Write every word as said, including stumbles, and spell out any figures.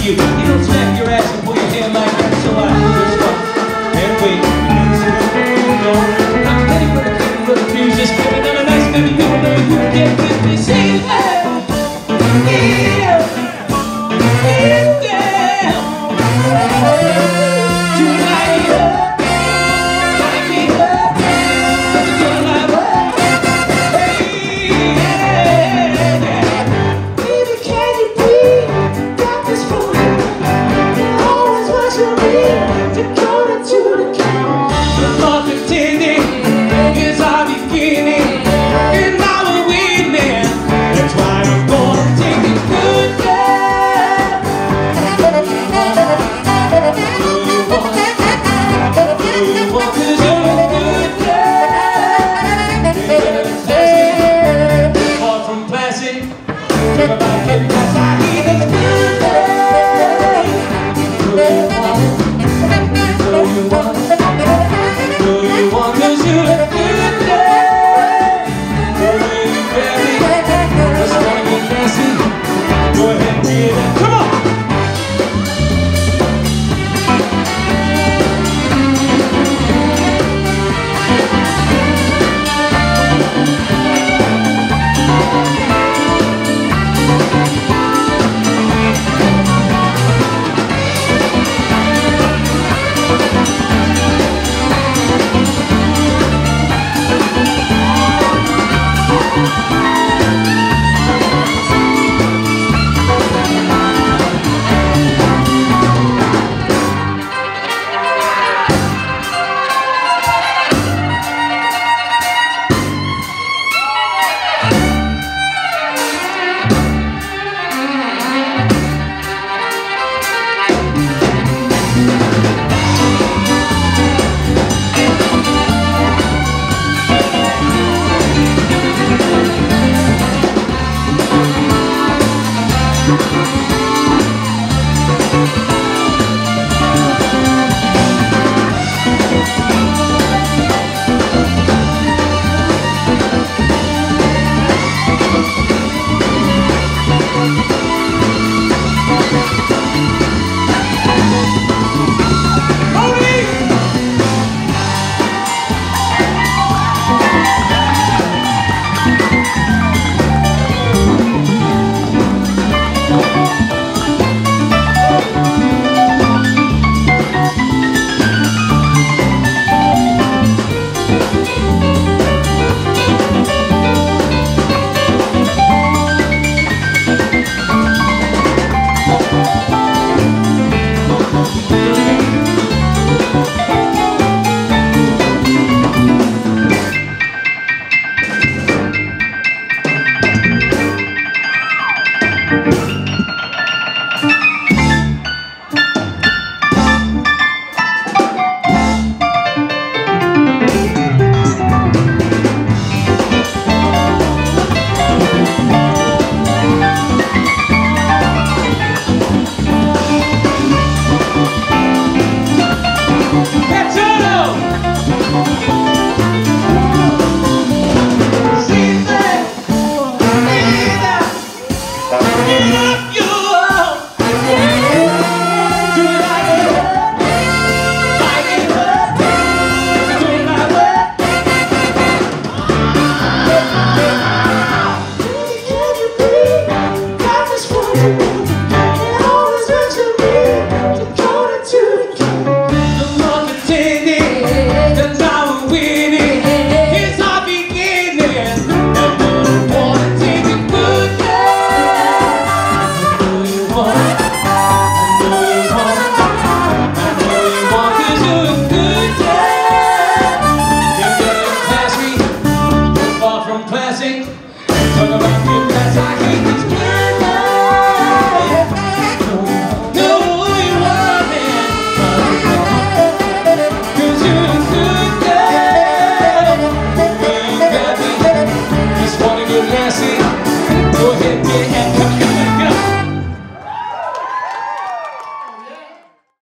you. You don't smack your ass and pull your hair like that, so I just stop and wait. I'm ready for the king with the fuse, just giving them a nice baby, people know who get with me. Say hey, yeah, yeah, yeah. Tonight, light me up, tonight, hey, yeah, yeah. Baby, can you breathe? Got this for you. Always watching me to go into the count. The thought pretending is our beginning, and now we're winning. That's why I'm gonna take it good, yeah. Do you want? Do you want? 'Cause you're a good girl. You're fantastic, far from classic. Talk about getting outside.